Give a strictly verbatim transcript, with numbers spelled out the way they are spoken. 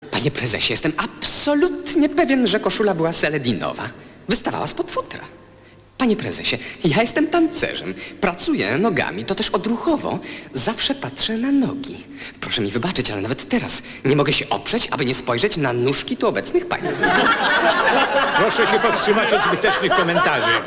Panie prezesie, jestem absolutnie pewien, że koszula była seledinowa. Wystawała spod futra. Panie prezesie, ja jestem tancerzem. Pracuję nogami, to też odruchowo. Zawsze patrzę na nogi. Proszę mi wybaczyć, ale nawet teraz nie mogę się oprzeć, aby nie spojrzeć na nóżki tu obecnych państwa. Proszę się powstrzymać od zbytecznych komentarzy.